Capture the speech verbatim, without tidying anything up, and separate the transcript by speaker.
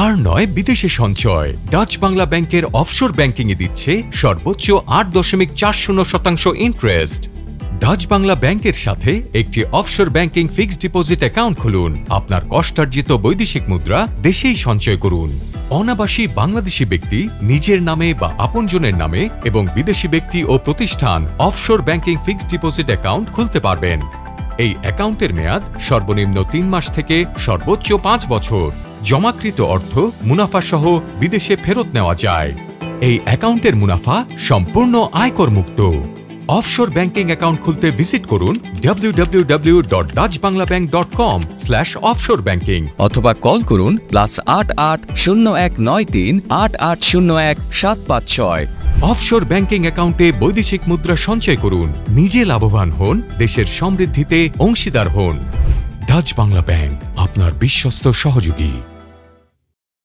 Speaker 1: আর নয় বিদেশে সঞ্চয়। ডাচ বাংলা ব্যাংকের অফশোর ব্যাংকিং এ দিচ্ছে সর্বোচ্চ আট দশমিক চার শূন্য শতাংশ ইন্টারেস্ট। ডাচ বাংলা ব্যাংকের সাথে একটি offshore banking fixed deposit account খুলুন। আপনার কষ্টার্জিত বৈদেশিক মুদ্রা দেশেই সঞ্চয় করুন। অনাবাসী বাংলাদেশি ব্যক্তি নিজের নামে বা আপনজনের নামে এবং বিদেশি ব্যক্তি ও প্রতিষ্ঠান offshore banking fixed deposit account খুলতে পারবেন। এই অ্যাকাউন্টের মেয়াদ সর্বনিম্ন তিন মাস থেকে সর্বোচ্চ পাঁচ বছর। জমাকৃত অর্থ মুনাফা সহ বিদেশে ফেরত নেওয়া যায়। এই অ্যাকাউন্টের মুনাফা সম্পূর্ণ আয়কর মুক্ত। অফশোর ব্যাংকিং অ্যাকাউন্ট খুলতে ভিজিট করুন W W W dot Dutch Bangla bank dot com slash offshore banking
Speaker 2: অথবা কল করুন প্লাস আট আট শূন্য এক নয় তিন আট আট শূন্য এক সাত পাঁচ ছয়।
Speaker 1: অফশোর ব্যাংকিং অ্যাকাউন্টে বৈদেশিক মুদ্রা সঞ্চয় করুন, নিজে লাভবান হন, দেশের সমৃদ্ধিতে অংশীদার হন। ডাচ বাংলা ব্যাংক, আপনার বিশ্বস্ত সহযোগী।